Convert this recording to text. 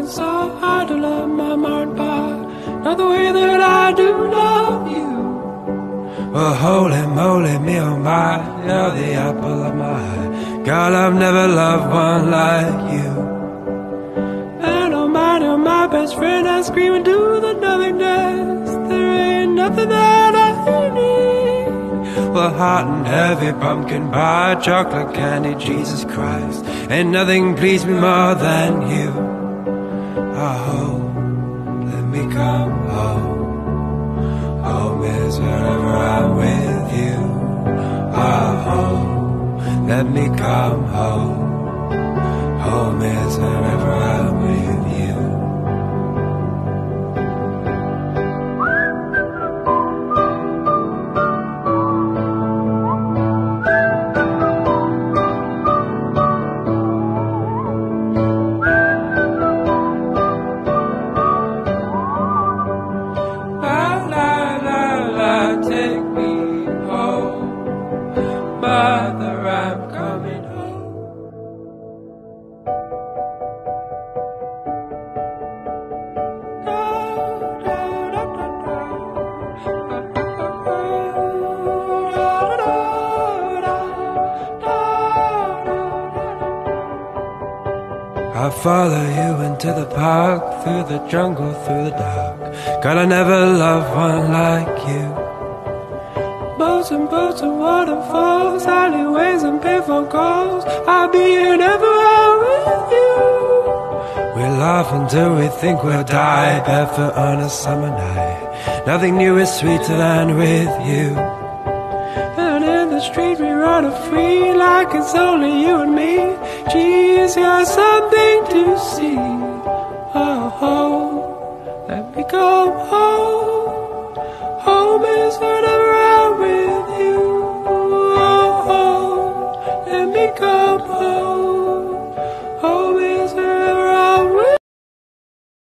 so hard to love my heart, but not the way that I do love you. Well, holy moly, me oh my, you're the apple of my eye. Girl, I've never loved one like you. And oh my best friend, I scream into the nothingness. There ain't nothing that I need. Well, hot and heavy pumpkin pie, chocolate candy, Jesus Christ, ain't nothing please me more than you. Oh, let me come home. Home is wherever I'm with you. Oh, let me come home. Home is wherever I'm with you. Take me home, Mother, I'm coming home. I follow you into the park, through the jungle, through the dark. God, I never loved one like you. Boats and waterfalls, alleyways and payphone calls, I'll be here everywhere with you. We laugh until we think we'll die, barefoot on a summer night. Nothing new is sweeter than with you. And in the street we run free, like it's only you and me. Geez, you're something to see.